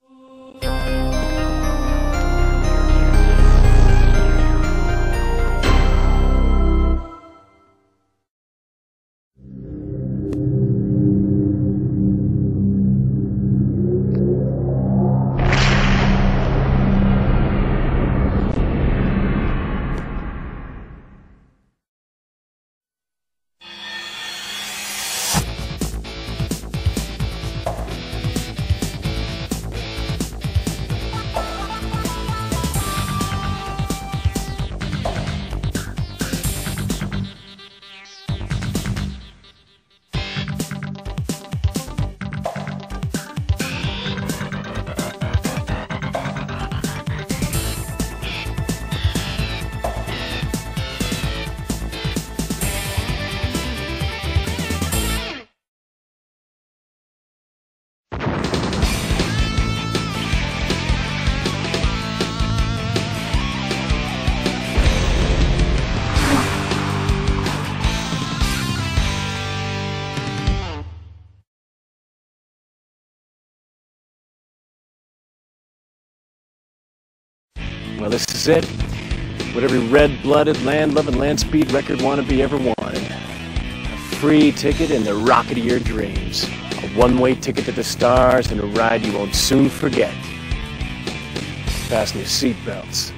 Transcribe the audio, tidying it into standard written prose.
Well, this is it. What every red-blooded, land-loving, land-speed record wannabe ever wanted. A free ticket in the rocket of your dreams. A one-way ticket to the stars and a ride you won't soon forget. Fasten your seatbelts.